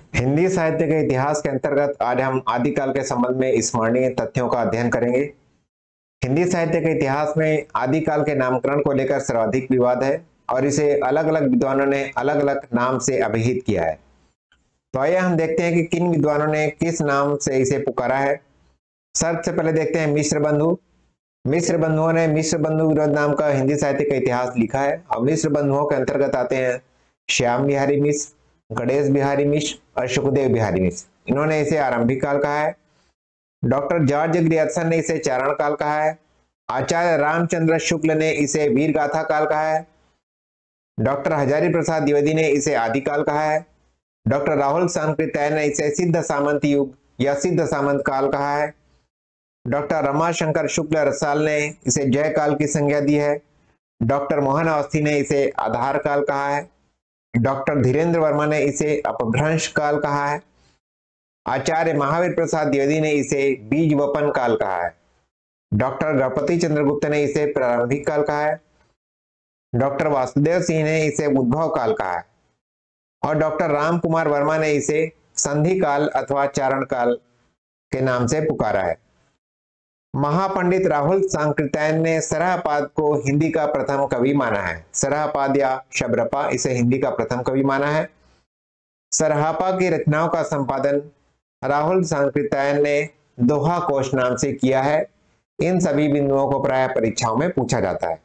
हिंदी साहित्य के इतिहास के अंतर्गत आज हम आदिकाल के संबंध में स्मरणीय तथ्यों का अध्ययन करेंगे। हिंदी साहित्य के इतिहास में आदिकाल के नामकरण को लेकर सर्वाधिक विवाद है और इसे अलग अलग विद्वानों ने अलग अलग नाम से अभिहित किया है। तो आइए हम देखते हैं कि किन विद्वानों ने किस नाम से इसे पुकारा है। सबसे पहले देखते हैं मिश्र बंधु। मिश्र बंधुओं ने मिश्र बंधु विरोध नाम का हिंदी साहित्य का इतिहास लिखा है और मिश्र बंधुओं के अंतर्गत आते हैं श्याम बिहारी मिश्र, गणेश बिहारी मिश्र और सुखदेव बिहारी मिश्र। इन्होंने इसे आरंभिक काल कहा है। डॉक्टर जॉर्ज ग्रियर्सन ने इसे चारण काल कहा है। आचार्य रामचंद्र शुक्ल ने इसे वीर गाथा काल कहा है। डॉक्टर हजारी प्रसाद द्विवेदी ने इसे आदिकाल कहा है। डॉक्टर राहुल सांकृत्यायन ने इसे सिद्ध सामंत युग या सिद्ध सामंत काल कहा है। डॉक्टर रमाशंकर शुक्ल रसाल ने इसे जय काल की संज्ञा दी है। डॉक्टर मोहन अवस्थी ने इसे आधार काल कहा है। डॉक्टर धीरेन्द्र वर्मा ने इसे अपभ्रंश काल कहा है। आचार्य महावीर प्रसाद द्विवेदी ने इसे बीज वपन काल कहा है। डॉक्टर गणपति चंद्रगुप्त ने इसे प्रारंभिक काल कहा है। डॉक्टर वासुदेव सिंह ने इसे उद्भव काल कहा है और डॉक्टर राम कुमार वर्मा ने इसे संधि काल अथवा चारण काल के नाम से पुकारा है। महापंडित राहुल सांकृत्यायन ने सरहपाद को हिंदी का प्रथम कवि माना है। सरहपाद या शबरपा इसे हिंदी का प्रथम कवि माना है। सरहपा की रचनाओं का संपादन राहुल सांकृत्यायन ने दोहा कोश नाम से किया है। इन सभी बिंदुओं को प्राय परीक्षाओं में पूछा जाता है।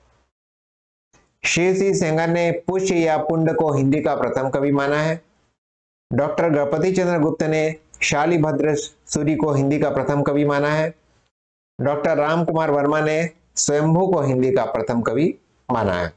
श्री सेंगर ने पुष्य या पुंड को हिंदी का प्रथम कवि माना है। डॉक्टर गणपति चंद्रगुप्त ने शालिभद्र सूरी को हिंदी का प्रथम कवि माना है। डॉक्टर राम कुमार वर्मा ने स्वयंभू को हिंदी का प्रथम कवि माना है।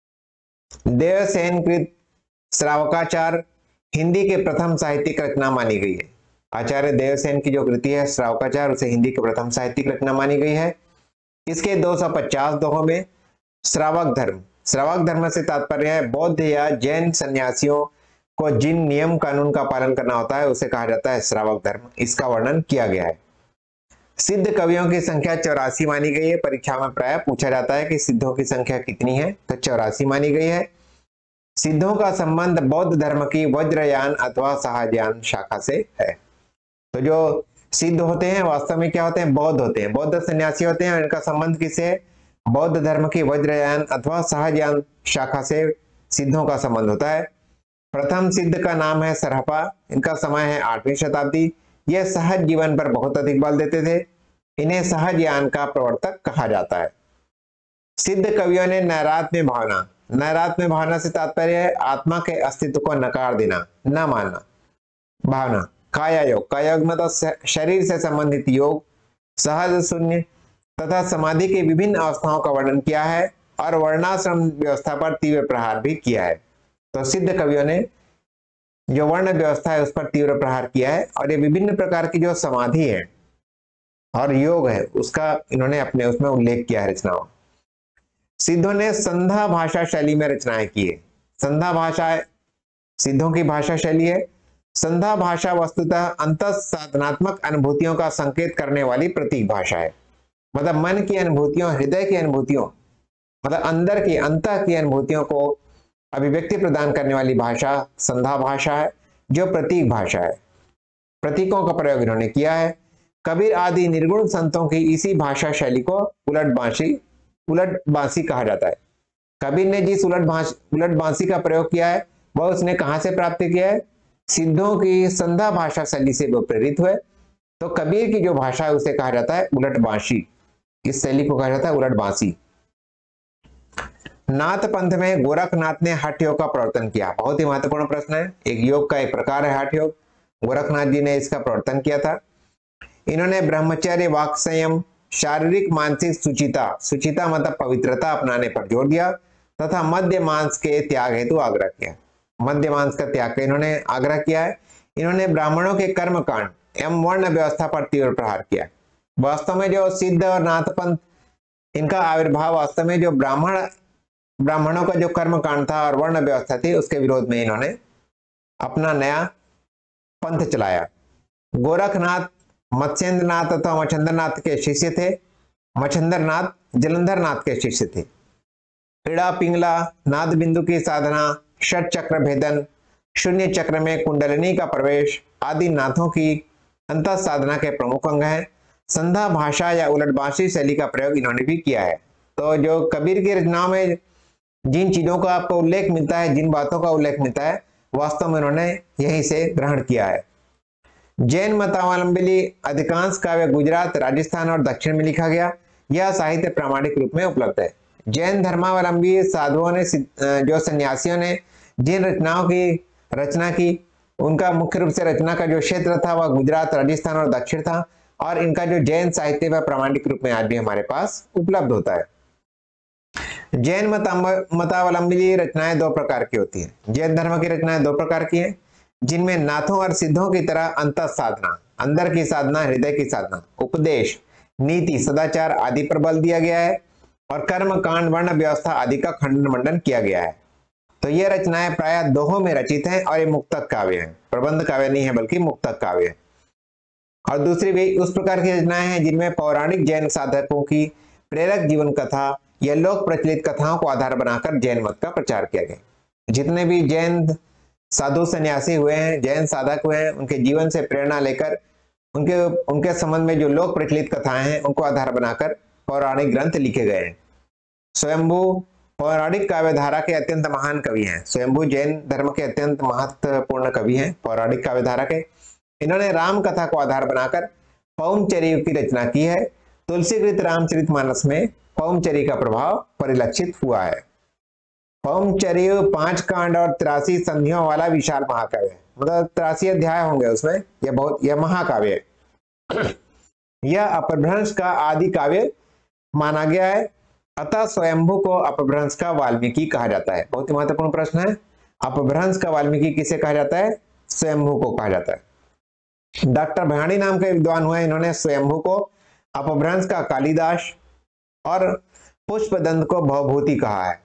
देवसेन कृत श्रावकाचार हिंदी के प्रथम साहित्यिक रचना मानी गई है। आचार्य देवसेन की जो कृति है श्रावकाचार उसे हिंदी की प्रथम साहित्यिक रचना मानी गई है। इसके 250 दोहों में श्रावक धर्म से तात्पर्य है बौद्ध या जैन सन्यासियों को जिन नियम कानून का पालन करना होता है उसे कहा जाता है श्रावक धर्म। इसका वर्णन किया गया है। सिद्ध कवियों की संख्या 84 मानी गई है। परीक्षा में प्राय पूछा जाता है कि सिद्धों की संख्या कितनी है, तो 84 मानी गई है। सिद्धों का संबंध बौद्ध धर्म की वज्रयान अथवा सहजयान शाखा से है। तो जो सिद्ध होते हैं वास्तव में क्या होते हैं, बौद्ध होते हैं, बौद्ध सन्यासी होते हैं। इनका संबंध किससे है, बौद्ध धर्म की वज्रयान अथवा सहजयान शाखा से सिद्धों का संबंध होता है। प्रथम सिद्ध का नाम है सरहपा। इनका समय है 8वीं शताब्दी। यह सहज जीवन पर बहुत अधिक बल देते थे। इन्हें सहजयान का प्रवर्तक कहा जाता है। सिद्ध कवियों ने नैरात्म्य भावना से तात्पर्य है आत्मा के अस्तित्व को नकार देना, न मानना। भावना काया योग मतलब शरीर से संबंधित योग, सहज शून्य तथा समाधि की विभिन्न अवस्थाओं का वर्णन किया है और वर्णाश्रम व्यवस्था पर तीव्र प्रहार भी किया है। तो सिद्ध कवियों ने जो वर्ण व्यवस्था है उस पर तीव्र प्रहार किया है और ये विभिन्न प्रकार की जो समाधि है और योग है उसका इन्होंने अपने उसमें उल्लेख किया है रचनाओं। सिद्धों ने संधा भाषा शैली में रचनाएं की है। संधा भाषा सिद्धों की भाषा शैली है। संधा भाषा वस्तुतः अंतः साधनात्मक अनुभूतियों का संकेत करने वाली प्रतीक भाषा है। मतलब मन की अनुभूतियों, हृदय की अनुभूतियों, मतलब अंदर की अंतः की अनुभूतियों को अभिव्यक्ति प्रदान करने वाली भाषा संधा भाषा है, जो प्रतीक भाषा है। प्रतीकों का प्रयोग इन्होंने किया है। कबीर आदि निर्गुण संतों की इसी भाषा शैली को उलट बांसी कहा जाता है। कबीर ने जिस उलट बांसी का प्रयोग किया है वह उसने कहां से प्राप्त किया है, सिद्धों की संधा भाषा शैली से वो प्रेरित हुए। तो कबीर की जो भाषा है उसे कहा जाता है उलट बांसी। इस शैली को कहा जाता है उलट बांसी। नाथ पंथ में गोरखनाथ ने हठ योग का प्रवर्तन किया। बहुत ही महत्वपूर्ण प्रश्न है। एक योग का एक प्रकार है हठ योग। गोरखनाथ जी ने इसका प्रवर्तन किया था। इन्होंने ब्रह्मचर्य, वाक संयम, शारीरिक मानसिक सुचिता मतलब पवित्रता अपनाने पर जोर दिया तथा मध्य मांस के त्याग हेतु आग्रह किया। मध्य मांस का त्याग का इन्होंने आग्रह किया है। इन्होंने ब्राह्मणों के कर्म कांड एवं वर्ण व्यवस्था पर तीव्र प्रहार किया। वास्तव में जो सिद्ध और नाथ पंथ इनका आविर्भाव वास्तव में जो ब्राह्मणों का जो कर्म कांड था और वर्ण व्यवस्था थी उसके विरोध में इन्होंने अपना नया पंथ चलाया। गोरखनाथ मत्स्येंद्रनाथ तथा मच्छंद्रनाथ के शिष्य थे। मच्छंद्रनाथ जलंधरनाथ के शिष्य थे। क्रीड़ा पिंगला, नाद बिंदु की साधना, षट चक्र भेदन, शून्य चक्र में कुंडलिनी का प्रवेश आदि नाथों की अंतः साधना के प्रमुख अंग है। संध्या भाषा या उलटबांसी शैली का प्रयोग इन्होंने भी किया है। तो जो कबीर की रचनाओं में जिन चीजों का आपको उल्लेख मिलता है, जिन बातों का उल्लेख मिलता है, वास्तव में उन्होंने यहीं से ग्रहण किया है। जैन मतावलंबी अधिकांश काव्य गुजरात, राजस्थान और दक्षिण में लिखा गया। यह साहित्य प्रामाणिक रूप में उपलब्ध है। जैन धर्मावलंबी साधुओं ने, जो सन्यासियों ने जिन रचनाओं की रचना की, उनका मुख्य रूप से रचना का जो क्षेत्र था वह गुजरात, राजस्थान और दक्षिण था, और इनका जो जैन साहित्य वह प्रामाणिक रूप में आज भी हमारे पास उपलब्ध होता है। जैन मतावलंबी रचनाएं दो प्रकार की होती हैं। जैन धर्म की रचनाएं दो प्रकार की हैं, जिनमें नाथों और सिद्धों की तरह अंतः साधना, अंदर की साधना, हृदय की साधना, उपदेश, नीति, सदाचार आदि पर बल दिया गया है, और कर्म कांड, वर्ण व्यवस्था आदि का खंडन मंडन किया गया है। तो ये रचनाएं प्रायः दोहों में रचित हैं और ये मुक्तक काव्य हैं, प्रबंध काव्य नहीं है बल्कि मुक्तक काव्य है। और दूसरी भी उस प्रकार की रचनाएं हैं जिनमें पौराणिक जैन साधकों की प्रेरक जीवन कथा या लोक प्रचलित कथाओं को आधार बनाकर जैन मत का प्रचार किया गया। जितने भी जैन साधु सन्यासी हुए हैं, जैन साधक हुए हैं, उनके जीवन से प्रेरणा लेकर उनके संबंध में जो लोक प्रचलित कथाएं हैं उनको आधार बनाकर पौराणिक ग्रंथ लिखे गए हैं। स्वयंभू पौराणिक काव्यधारा के अत्यंत महान कवि हैं। स्वयंभू जैन धर्म के अत्यंत महत्वपूर्ण कवि हैं, पौराणिक काव्यधारा के। इन्होंने राम कथा को आधार बनाकर पौमचर्य की रचना की है। तुलसीकृत रामचरितमानस में पौमचर्य का प्रभाव परिलक्षित हुआ है। पौमचर्य 5 कांड और 83 संधियों वाला विशाल महाकाव्य है, मतलब 83 अध्याय होंगे उसमें। यह महाकाव्य है। यह अपभ्रंश का आदि काव्य माना गया है, अतः स्वयंभू को अपभ्रंश का वाल्मीकि कहा जाता है। बहुत ही महत्वपूर्ण प्रश्न है। अपभ्रंश का वाल्मीकि किसे कहा जाता है? स्वयंभू को कहा जाता है। डॉक्टर भयाणी नाम के विद्वान हुए, इन्होंने स्वयंभू को अपभ्रंश का कालिदास और पुष्पदंत को भवभूति कहा है।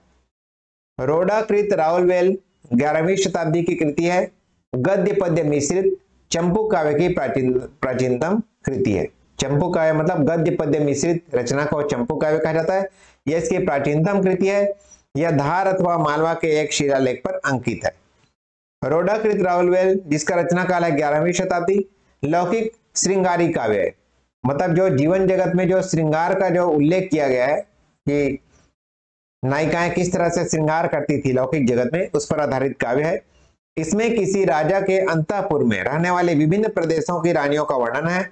रोडाकृत राउलवेल 11वीं शताब्दी की कृति है। गद्य पद्य मिश्रित चंपू काव्य की प्राचीनतम कृति है। चंपू काव्य मतलब गद्य पद्य मिश्रित रचना को चंपू काव्य कहा जाता है। यह इसकी प्राचीनतम कृति है। यह धार अथवा मालवा के एक शिलालेख पर अंकित है। रोडाकृत राउलवेल, जिसका रचना काल है 11वीं शताब्दी, लौकिक श्रृंगारी काव्य है। मतलब जो जीवन जगत में जो श्रृंगार का जो उल्लेख किया गया है कि नायिकाएं किस तरह से श्रृंगार करती थी लौकिक जगत में, उस पर आधारित काव्य है। इसमें किसी राजा के अंतःपुर में रहने वाले विभिन्न प्रदेशों की रानियों का वर्णन है।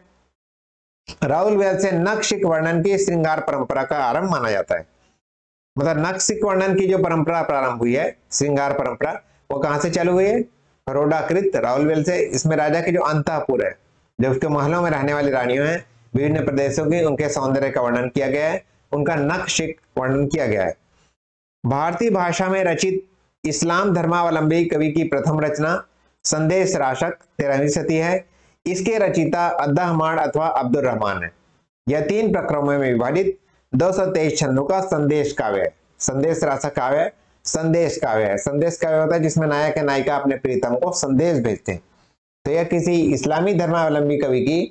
राउलवेल से नखशिख वर्णन की श्रृंगार परंपरा का आरंभ माना जाता है। मतलब नखशिख वर्णन की जो परंपरा प्रारंभ हुई है, श्रृंगार परंपरा, वो कहां से चालू हुई है? रोडाकृत राउलवेल से। इसमें राजा के जो अंतःपुर है, जो उसके महलों में रहने वाली रानियों हैं, विभिन्न प्रदेशों की, उनके सौंदर्य का वर्णन किया गया है, उनका नखशिख वर्णन किया गया है। भारतीय भाषा में रचित इस्लाम धर्मावलंबी कवि की प्रथम रचना संदेश राशक 13वीं सदी है। इसके रचिता अद्दहमाण अथवा अब्दुल रहमान है। यह 3 प्रकरणों में विभाजित 223 छंदों का संदेश काव्य है। संदेश राशक काव्य संदेश काव्य है। संदेश काव्य होता है जिसमें नायक या नायिका अपने प्रीतम को संदेश भेजते हैं। तो यह किसी इस्लामी धर्मावलंबी कवि की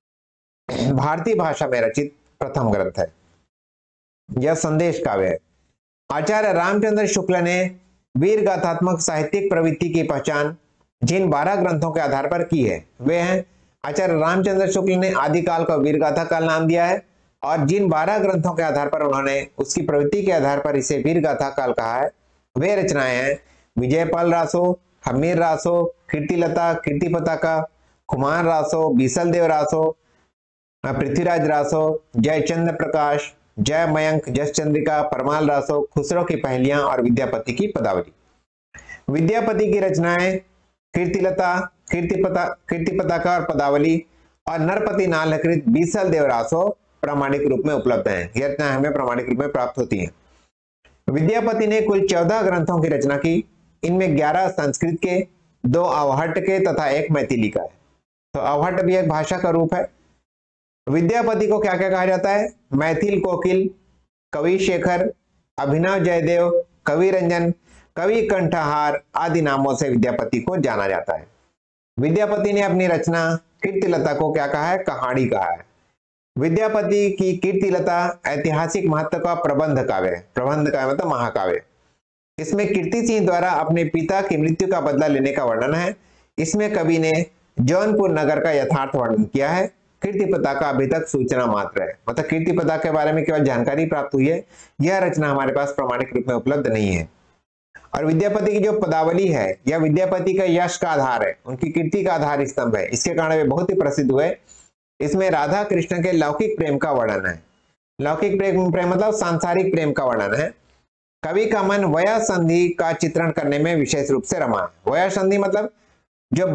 भारतीय भाषा में रचित प्रथम ग्रंथ है। यह संदेश काव्य है। आचार्य रामचंद्र शुक्ल ने वीर गाथात्मक साहित्यिक प्रवृत्ति की पहचान जिन 12 ग्रंथों के आधार पर की है वे हैं, आचार्य रामचंद्र शुक्ल ने आदिकाल को वीर गाथा काल नाम दिया है, और जिन 12 ग्रंथों के आधार पर उन्होंने उसकी प्रवृत्ति के आधार पर इसे वीर गाथा काल कहा है, वे रचनाएं हैं विजयपाल रासो, हमीर रासो, कीर्तिलता, कीर्ति पताका, कुमार रासो, बीसल देव रासो, पृथ्वीराज रासो, जयचंद्र प्रकाश, जय मयंक, जस चंद्रिका, परमाल रासो, खुसरो की पहलियां और विद्यापति की पदावली। विद्यापति की रचनाएं कीर्तिलता, कीर्ति पताका और पदावली और नरपति नालकृत बीसल देव रासो प्रामाणिक रूप में उपलब्ध हैं। ये रचनाएं हमें प्रामाणिक रूप में प्राप्त होती हैं। विद्यापति ने कुल 14 ग्रंथों की रचना की। इनमें 11 संस्कृत के, 2 अवहट्ट के तथा 1 मैथिली का है। तो अवहट्ट भी एक भाषा का रूप है। विद्यापति को क्या क्या कहा जाता है? मैथिल कोकिल, कवि शेखर, अभिनव जयदेव, कवि रंजन, कवि कंठहार आदि नामों से विद्यापति को जाना जाता है। विद्यापति ने अपनी रचना कीर्तिलता को क्या कहा है? कहानी कहा है। विद्यापति की कीर्तिलता ऐतिहासिक महत्व का प्रबंध काव्य है। प्रबंध काव्य मतलब महाकाव्य। इसमें कीर्ति सिंह द्वारा अपने पिता की मृत्यु का बदला लेने का वर्णन है। इसमें कवि ने जौनपुर नगर का यथार्थ वर्णन किया है। कीर्ति पताका अभी तक सूचना मात्र है, मतलब कीर्ति पताका के बारे में केवल जानकारी प्राप्त हुई है, यह रचना हमारे पास प्रामाणिक रूप में उपलब्ध नहीं है। और विद्यापति की जो पदावली है यह विद्यापति का यश का आधार है, उनकी कीर्ति का आधार स्तंभ है, इसके कारण वे बहुत ही प्रसिद्ध हुए। इसमें राधा कृष्ण के लौकिक प्रेम का वर्णन है। लौकिक प्रेम मतलब सांसारिक प्रेम का वर्णन है। कवि का मन वया संधि का चित्रण करने में विशेष रूप से रमा है। वया संधि मतलब जो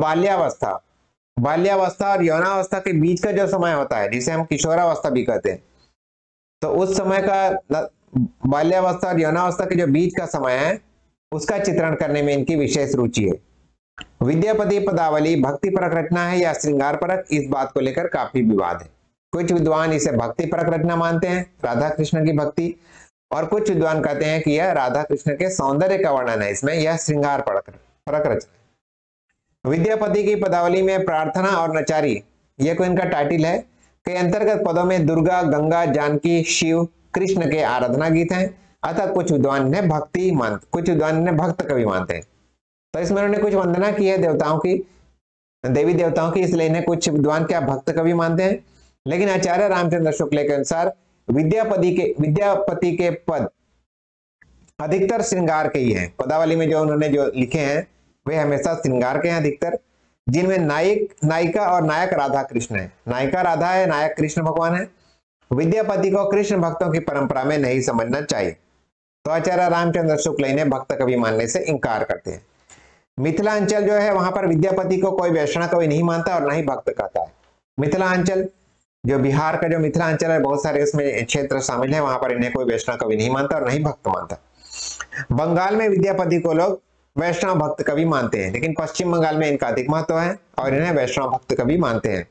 बाल्यावस्था और यौनावस्था के बीच का जो समय होता है, जिसे हम किशोरावस्था भी कहते हैं, तो उस समय का बाल्यावस्था और यौनावस्था के जो बीच का समय है उसका चित्रण करने में इनकी विशेष रुचि है। विद्यापति पदावली भक्ति परक रचना है या श्रृंगार परक, इस बात को लेकर काफी विवाद है। कुछ विद्वान इसे भक्ति परक रचना मानते हैं, राधा कृष्ण की भक्ति, और कुछ विद्वान कहते हैं कि यह राधा कृष्ण के सौंदर्य का वर्णन है, इसमें यह श्रृंगार परक रचना। विद्यापति की पदावली में प्रार्थना और नचारी, यह कोई इनका टाइटल है, के अंतर्गत पदों में दुर्गा, गंगा, जानकी, शिव, कृष्ण के आराधना गीत हैं। अतः कुछ विद्वान इन्हें कुछ विद्वान इन्हें भक्त कवि मानते हैं। तो इसमें उन्होंने कुछ वंदना की है देवताओं की, देवी देवताओं की, इसलिए इन्हें कुछ विद्वान क्या भक्त कवि मानते हैं। लेकिन आचार्य रामचंद्र शुक्ल के अनुसार विद्यापति के पद अधिकतर श्रृंगार के ही हैं। पदावली में जो उन्होंने जो लिखे हैं वे हमेशा श्रृंगार के हैं अधिकतर, जिनमें नायिका और नायक राधा कृष्ण है। नायिका राधा है, नायक कृष्ण भगवान है। विद्यापति को कृष्ण भक्तों की परंपरा में नहीं समझना चाहिए, तो आचार्य रामचंद्र शुक्ल इन्हें भक्त कवि मानने से इंकार करते हैं। मिथिलांचल जो है वहां पर विद्यापति को कोई वैष्णव कवि नहीं मानता और ना ही भक्त कहता है। मिथिलांचल जो बिहार का जो मिथिलांचल है, बहुत सारे इसमें क्षेत्र शामिल है, वहां पर इन्हें कोई वैष्णव कवि नहीं मानता और ना ही भक्त मानता। बंगाल में विद्यापति को लोग वैष्णव भक्त कवि मानते हैं, लेकिन पश्चिम बंगाल में इनका अधिक महत्व है और इन्हें वैष्णव भक्त कवि मानते हैं।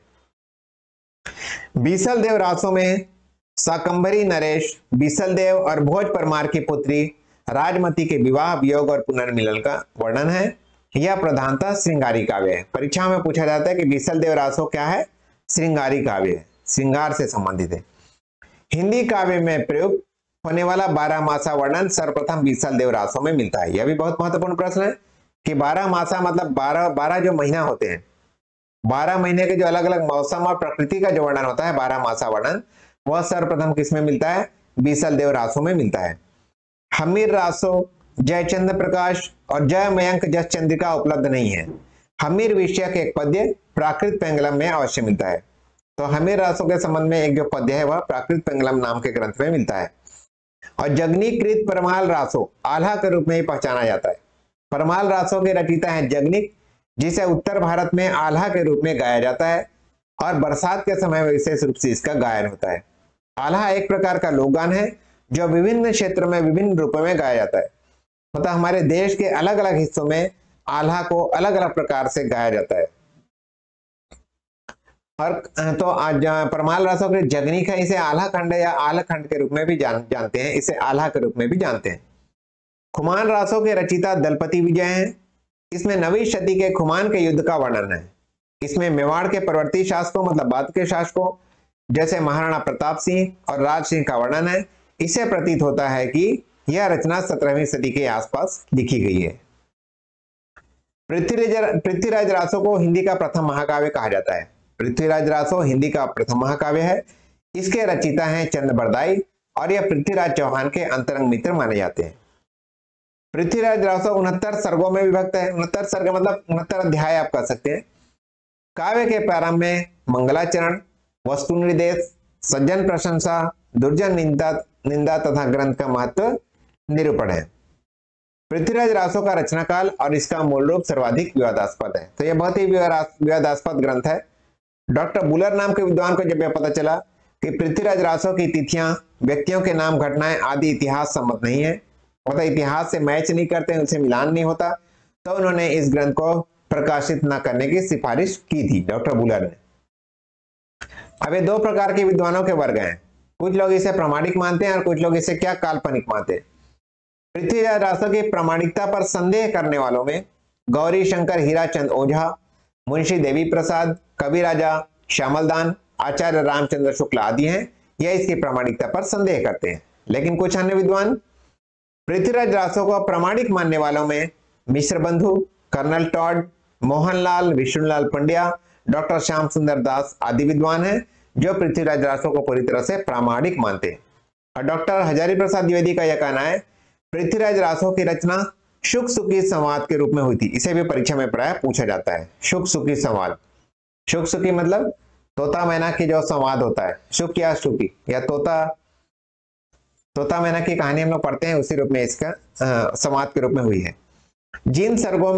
बीसल देव रासों में शाकंभरी नरेश, बीसल देव और भोज परमार की पुत्री राजमती के विवाह, वियोग और पुनर्मिलन का वर्णन है। यह प्रधानतः श्रृंगारी काव्य है। परीक्षा में पूछा जाता है कि बीसल देव रासो क्या है? श्रृंगारी काव्य है, श्रृंगार से संबंधित है। हिंदी काव्य में प्रयुक्त होने वाला 12 मासा वर्णन सर्वप्रथम बीसल देव रासों में मिलता है। यह भी बहुत महत्वपूर्ण प्रश्न है कि 12 मासा मतलब 12 जो महीना होते हैं, 12 महीने के जो अलग अलग मौसम और प्रकृति का जो वर्णन होता है, 12 मासा वर्णन, वह सर्वप्रथम किसमें मिलता है? बीसल देव रासों में मिलता है। हमीर रासो, जयचंद्र प्रकाश और जय मयंक जस चंद्रिका उपलब्ध नहीं है। हमीर विषयक एक पद्य प्राकृत पेंगलम में अवश्य मिलता है। तो हमीर रासों के संबंध में एक जो पद्य है वह प्राकृत पेंगलम नाम के ग्रंथ में मिलता है। और जगनीकृत परमाल रासो आल्हा के रूप में ही पहचाना जाता है। परमाल रासों के रचयिता है जगनिक, जिसे उत्तर भारत में आल्हा के रूप में गाया जाता है और बरसात के समय में विशेष रूप से इसका गायन होता है। आल्हा एक प्रकार का लोकगान है जो विभिन्न क्षेत्रों में विभिन्न रूपों में गाया जाता है। मतलब हमारे देश के अलग अलग हिस्सों में आल्हा को अलग अलग प्रकार से गाया जाता है। और तो आज परमाल रासों के जगनिक है, इसे आल्हा खंड या आल्हा खंड के रूप में भी जानते हैं, इसे आल्हा के रूप में भी जानते हैं। खुमान रासों के रचयिता दलपति विजय हैं। इसमें 9वीं शती के खुमान के युद्ध का वर्णन है। इसमें मेवाड़ के परवर्ती शासकों मतलब बाद के शासकों जैसे महाराणा प्रताप सिंह और राज सिंह का वर्णन है। इससे प्रतीत होता है कि यह रचना 17वीं सदी के आसपास लिखी गई है। पृथ्वीराज रासो को हिंदी का प्रथम महाकाव्य कहा जाता है। पृथ्वीराज रासो हिंदी का प्रथम महाकाव्य है। इसके रचयिता हैं चंद बरदाई और यह पृथ्वीराज चौहान के अंतरंग मित्र माने जाते हैं। पृथ्वीराज रासो 69 सर्गों में विभक्त है। 69 सर्ग मतलब 69 अध्याय आप कह सकते हैं। काव्य के प्रारंभ में मंगलाचरण, वस्तु निर्देश, सज्जन प्रशंसा, दुर्जन निंदा तथा ग्रंथ का महत्व निरूपण है। पृथ्वीराज रासो का रचना काल और इसका मूल रूप सर्वाधिक विवादास्पद है। तो यह बहुत ही विवादास्पद ग्रंथ है। डॉक्टर बुलर नाम के विद्वान को जब यह पता चला कि पृथ्वीराज रासो की तिथियां, व्यक्तियों के नाम, घटनाएं आदि इतिहास सम्मत नहीं है, मतलब इतिहास से मैच नहीं करते, उनसे मिलान नहीं होता, तो उन्होंने इस ग्रंथ को प्रकाशित न करने की सिफारिश की थी डॉक्टर बुलर ने। अब ये 2 प्रकार के विद्वानों के वर्ग हैं। कुछ लोग इसे प्रामाणिक मानते हैं और कुछ लोग इसे क्या काल्पनिक मानते हैं। पृथ्वीराज रासो की प्रामाणिकता पर संदेह करने वालों में गौरी शंकर हीराचंद ओझा, मुंशी देवी प्रसाद, कवि राजा श्यामलदान, आचार्य रामचंद्र शुक्ल आदि हैं। यह इसकी प्रामाणिकता पर संदेह करते हैं। लेकिन कुछ अन्य विद्वान पृथ्वीराज रासो को प्रामाणिक मानने वालों में Mishra Bandhu, colonel Tod, Mohanlal, Vishnulal Pandya, doctor Shyam Sundar Das आदि विद्वान हैं जो पृथ्वीराज रासो को पूरी तरह से प्रामाणिक मानते हैं। और डॉक्टर हजारी प्रसाद द्विवेदी का यह कहना है पृथ्वीराज रासो की रचना शुक सुकी संवाद के रूप में हुई थी। इसे भी परीक्षा में प्राय पूछा जाता है, शुक सुकी संवाद। शुक सुकी मतलब तोता मैना की जो संवाद होता है, शुक या शुकी या तोता मैना की कहानी हम लोग पढ़ते हैं, उसी रूप में इसका संवाद के रूप में हुई है। जिन सर्गों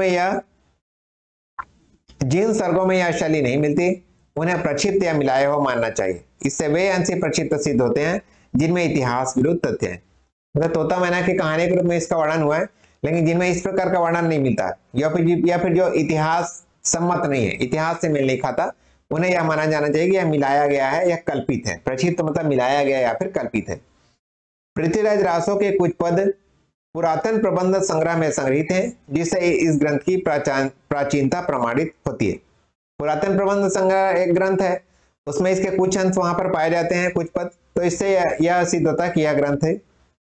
में यह शैली नहीं मिलती उन्हें प्रक्षिप्त या मिलाया हुआ मानना चाहिए। इससे वे अंश प्रक्षिप्त सिद्ध होते हैं जिनमें इतिहास विरुद्ध तथ्य है। मतलब तोता मैना की कहानी के रूप में इसका वर्णन हुआ है, लेकिन जिनमें इस प्रकार का वर्णन नहीं मिलता या फिर जो इतिहास सम्मत नहीं है, इतिहास से मेल नहीं खाता, उन्हें यह माना जाना चाहिए कि यह मिलाया गया है या कल्पित है। प्रक्षिप्त मतलब मिलाया गया या फिर कल्पित है। पृथ्वीराज रासो के कुछ पद पुरातन प्रबंध संग्रह में संग्रहित हैं, जिससे इस ग्रंथ की प्राचीनता प्रमाणित होती है। पुरातन प्रबंध संग्रह एक ग्रंथ है, उसमें इसके कुछ अंश वहां पर पाए जाते हैं, कुछ पद, तो इससे यह सिद्ध होता है कि यह ग्रंथ है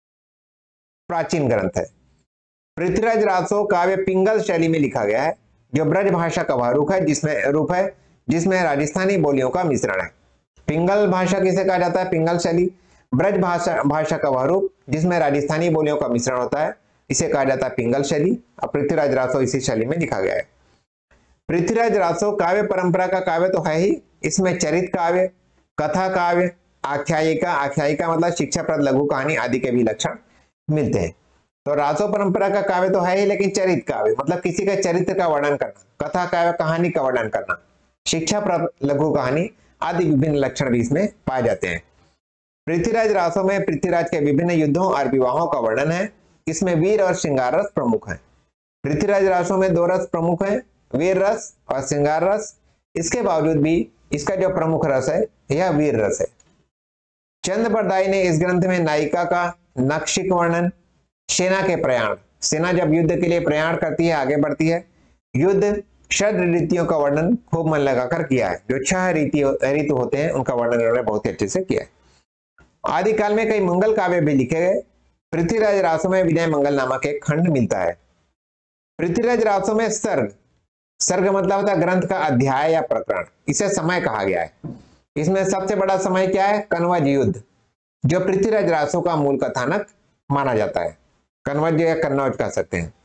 प्राचीन ग्रंथ है। पृथ्वीराज रासो काव्य पिंगल शैली में लिखा गया है, जो ब्रज भाषा का रूप है जिसमें राजस्थानी बोलियों का मिश्रण है। पिंगल भाषा किसे कहा जाता है? पिंगल शैली। ब्रज भाषा का वह रूप जिसमें राजस्थानी बोलियों का मिश्रण होता है, इसे कहा जाता है पिंगल शैली। और पृथ्वीराज रासो इसी शैली में लिखा गया है। पृथ्वीराज रासो काव्य परंपरा का काव्य तो है ही, इसमें चरित काव्य, कथा काव्य, आख्यायिका मतलब शिक्षाप्रद लघु कहानी आदि के भी लक्षण मिलते हैं। तो रासो परंपरा का काव्य तो है ही, लेकिन चरित काव्य मतलब किसी के चरित्र का वर्णन करना, कथा काव्य कहानी का वर्णन करना, शिक्षाप्रद लघु कहानी आदि विभिन्न लक्षण भी इसमें पाए जाते हैं। पृथ्वीराज रासो में पृथ्वीराज के विभिन्न युद्धों और विवाहों का वर्णन है। इसमें वीर और श्रृंगार रस प्रमुख है। पृथ्वीराज रासो में दो रस प्रमुख है, वीर रस और श्रृंगार रस। इसके बावजूद भी इसका जो प्रमुख रस है यह वीर रस है। चंद बरदाई ने इस ग्रंथ में नायिका का नक्षिक वर्णन, सेना के प्रयाण, सेना जब युद्ध के लिए प्रयाण करती है, आगे बढ़ती है, युद्ध शरद ऋतुओं का वर्णन खूब मन लगाकर किया है। जो 6 ऋतु होते हैं उनका वर्णन इन्होंने बहुत ही अच्छे से किया है। आदिकाल में कई मंगल काव्य भी लिखे गए। पृथ्वीराज रासो में विनय मंगल नामक एक खंड मिलता है। पृथ्वीराज रासो में सर्ग मतलब होता है ग्रंथ का अध्याय या प्रकरण, इसे समय कहा गया है। इसमें सबसे बड़ा समय क्या है? कनवज युद्ध, जो पृथ्वीराज रासो का मूल कथानक माना जाता है। कनवज या कन्नौज कह सकते हैं।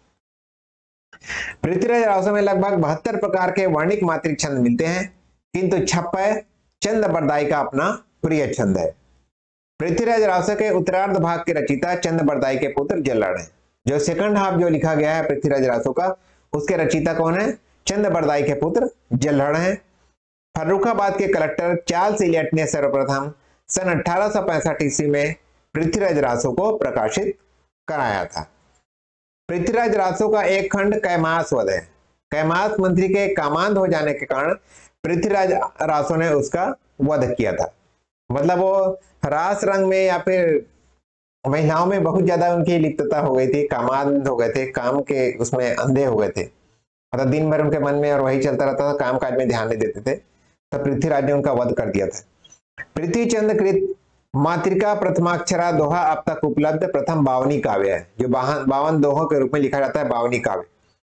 पृथ्वीराज रासो में लगभग 72 प्रकार के वर्णिक मात्रिक छंद मिलते हैं, किंतु छप्पय चंद बरदाई का अपना प्रिय छंद है। पृथ्वीराज रासो के उत्तरार्ध भाग के रचयिता चंद बरदाई के पुत्र जल्लड़ हैं। जो सेकंड हाफ जो लिखा गया है पृथ्वीराज रासो का, उसके रचयिता कौन है? चंद बरदाई के पुत्र जल्लड़ हैं। फर्रुखाबाद के कलेक्टर चार्ल्स इलियट ने सर्वप्रथम सन 1865 ईस्वी में पृथ्वीराज रासो को प्रकाशित कराया था। पृथ्वीराज रासो का एक खंड कैमास वध है। कैमास मंत्री के कामांध हो जाने के कारण पृथ्वीराज रासो ने उसका वध किया था। मतलब वो रास रंग में या फिर महिलाओं में बहुत ज्यादा उनकी लिप्तता हो गई थी, कामांध हो गए थे, काम के उसमें अंधे हो गए थे, मतलब दिन भर उनके मन में और वही चलता रहता था, काम काज में ध्यान नहीं देते थे। तो पृथ्वीराज ने उनका वध कर दिया था। पृथ्वीचंद कृत मातृका प्रथमाक्षरा दोहा अब तक उपलब्ध प्रथम बावनी काव्य है, जो 52 दोहों के रूप में लिखा जाता है, बावनी काव्य।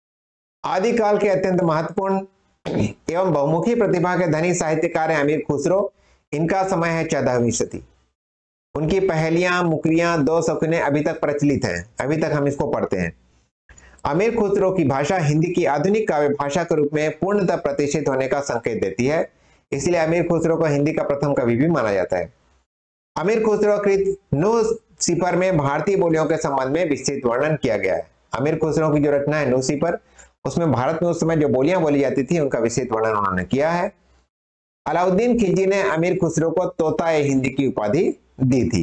आदिकाल के अत्यंत महत्वपूर्ण एवं बहुमुखी प्रतिभा के धनी साहित्यकार हैं अमीर खुसरो। इनका समय है 14वीं सदी। उनकी पहेलियां, मुकरियां, 2 शौकीनें अभी तक प्रचलित हैं, अभी तक हम इसको पढ़ते हैं। अमीर खुसरो की भाषा हिंदी की आधुनिक काव्य भाषा के रूप में पूर्णतः प्रतिष्ठित होने का संकेत देती है, इसलिए अमीर खुसरो को हिंदी का प्रथम कवि भी माना जाता है। अमीर खुसरो कृत न्यूज़पेपर में भारतीय बोलियों के संबंध में विस्तृत वर्णन किया गया है। अमीर खुसरो की जो रचना है न्यूज़पेपर, उसमें भारत में उस समय जो बोलियां बोली जाती थी उनका विस्तृत वर्णन उन्होंने किया है। अलाउद्दीन खिलजी ने अमीर खुसरो को तोता ए हिंदी की उपाधि दी थी।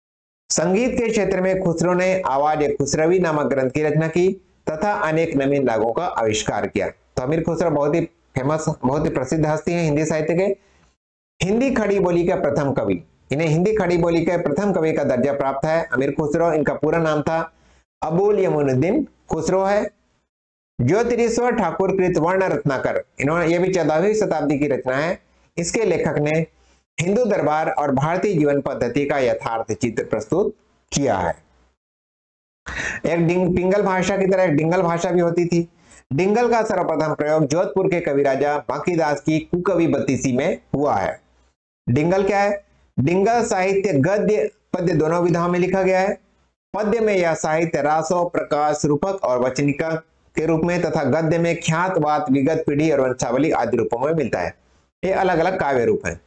संगीत के क्षेत्र में खुसरो ने आवाज ए खुसरवी नामक ग्रंथ की रचना की तथा अनेक नवीन रागों का आविष्कार किया। तो अमीर खुसरो बहुत ही फेमस, बहुत ही प्रसिद्ध हस्ती है हिंदी साहित्य के। हिंदी खड़ी बोली का प्रथम कवि, इन्हें हिंदी खड़ी बोली के प्रथम कवि का दर्जा प्राप्त है अमीर खुसरो। इनका पूरा नाम था अबुल यमुनुद्दीन खुसरो है। ज्योतिरीश्वर ठाकुर कृत वर्ण रत्नाकर, इन्होंने, ये भी 14वीं शताब्दी की रचना है। इसके लेखक ने हिंदू दरबार और भारतीय जीवन पद्धति का यथार्थ चित्र प्रस्तुत किया है। एक पिंगल भाषा की तरह एक डिंगल भाषा भी होती थी। डिंगल का सर्वप्रथम प्रयोग जोधपुर के कवि राजा बांकीदास की कुकवि बत्तीसी में हुआ है। डिंगल क्या है? डिंगल साहित्य गद्य पद्य दोनों विधाओं में लिखा गया है। पद्य में यह साहित्य रासो, प्रकाश, रूपक और वचनिका के रूप में तथा गद्य में ख्यात, वात, विगत, पीढ़ी और वंशावली आदि रूपों में मिलता है। ये अलग अलग काव्य रूप हैं।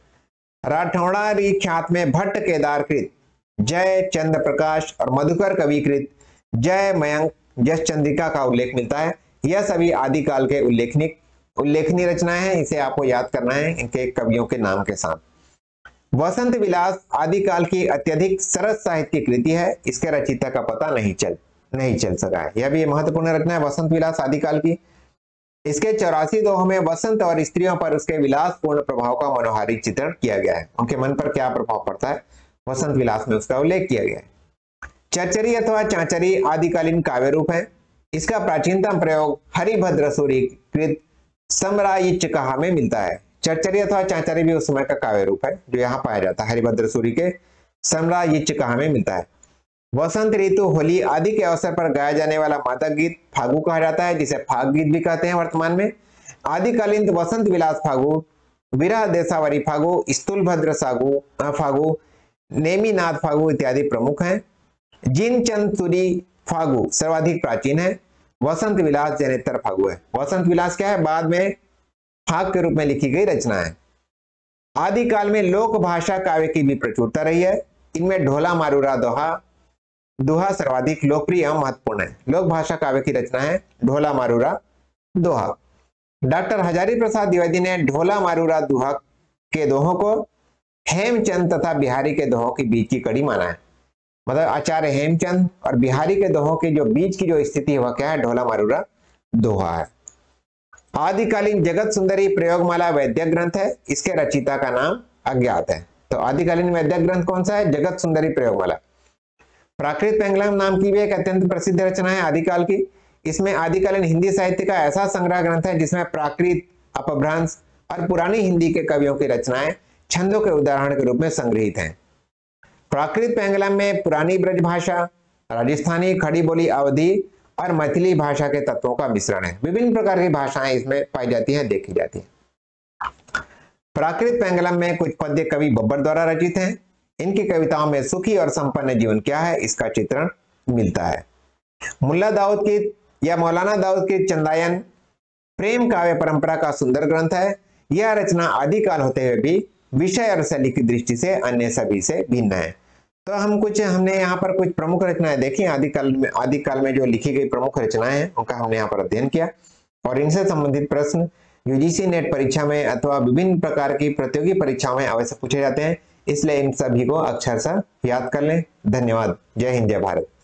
राठौड़ा ख्यात में भट्ट केदारकृत, जय चंद्र प्रकाश और मधुकर कविकृत जय मयंक यश चंद्रिका का उल्लेख मिलता है। यह सभी आदिकाल के उल्लेखनीय रचनाएं हैं। इसे आपको याद करना है इनके कवियों के नाम के साथ। वसंत विलास आदिकाल की अत्यधिक सरस साहित्य कृति है। इसके रचयिता का पता नहीं चल सका है। यह भी महत्वपूर्ण रचना है वसंत विलास आदिकाल की। इसके 84 दोहों में वसंत और स्त्रियों पर उसके विलासपूर्ण प्रभाव का मनोहारी चित्रण किया गया है। उनके मन पर क्या प्रभाव पड़ता है, वसंत विलास में उसका उल्लेख किया गया है। चरचरी अथवा चांचरी आदिकालीन काव्य रूप है। इसका प्राचीनतम प्रयोग हरिभद्र सूरी कृत समरायिचकहा में मिलता है। चरचरी अथवा चांचरी भी उस समय का काव्य रूप है जो यहाँ पाया जाता है। हरिभद्र सूरी के समरायिचकहा में मिलता है। वसंत ऋतु, होली आदि के अवसर पर गाया जाने वाला मादक गीत फागु कहा जाता है, जिसे फाग गीत भी कहते हैं वर्तमान में। आदिकालीन वसंत विलास फागु, विरह देशावरी फागु, स्थूलभद्र फागु, नेमिनाथ फागु इत्यादि प्रमुख हैं। जिनचंद सूरी फागु सर्वाधिक प्राचीन है। वसंत विलास जनेतर फागु है। वसंत विलास क्या है? बाद में फाग के रूप में लिखी गई रचना है। आदिकाल में लोक भाषा काव्य की भी प्रचुरता रही है। इनमें ढोला मारूरा दोहा सर्वाधिक लोकप्रिय एवं महत्वपूर्ण है। लोक भाषा काव्य की रचना है ढोला मारूरा दोहा। डॉक्टर हजारी प्रसाद द्विवेदी ने ढोला मारूरा दोहा के दोहों को हेमचंद तथा बिहारी के दोहों के बीच की कड़ी माना है। मतलब आचार्य हेमचंद और बिहारी के दोहों के जो बीच की जो स्थिति है वह क्या है? ढोला मारूरा दोहा है। आदिकालीन जगत सुंदरी प्रयोगमाला वैद्य ग्रंथ है। इसके रचयिता का नाम अज्ञात है। तो आदिकालीन वैद्य ग्रंथ कौन सा है? जगत सुंदरी प्रयोगमाला। प्राकृत पेंगलम नाम की भी एक अत्यंत प्रसिद्ध रचना है आदिकाल की। इसमें आदिकालीन हिंदी साहित्य का ऐसा संग्रह ग्रंथ है जिसमें प्राकृत, अपभ्रंश और पुरानी हिंदी के कवियों की रचनाएं छंदों के उदाहरण के रूप में संग्रहित हैं। प्राकृत पेंगलम में पुरानी ब्रज भाषा, राजस्थानी, खड़ी बोली, अवधी और मैथिली भाषा के तत्वों का मिश्रण है। विभिन्न प्रकार की भाषाएं इसमें पाई जाती हैं, देखी जाती हैं। प्राकृत पेंगलम में कुछ पद्य कवि बब्बर द्वारा रचित हैं। इनकी कविताओं में सुखी और संपन्न जीवन क्या है इसका चित्रण मिलता है। मुल्ला दाऊद की या मौलाना दाऊद की चंदायन प्रेम काव्य परंपरा का सुंदर ग्रंथ है। यह रचना आदिकाल होते हुए भी विषय और शैली की दृष्टि से अन्य सभी से भिन्न है। तो हमने यहाँ पर कुछ प्रमुख रचनाएं देखी। आदिकाल में जो लिखी गई प्रमुख रचनाएं हैं उनका हमने यहाँ पर अध्ययन किया और इनसे संबंधित प्रश्न यूजीसी नेट परीक्षा में अथवा विभिन्न प्रकार की प्रतियोगी परीक्षाओं में अवश्य पूछे जाते हैं, इसलिए इन सभी को अक्षरशः याद कर लें। धन्यवाद। जय हिंद, जय भारत।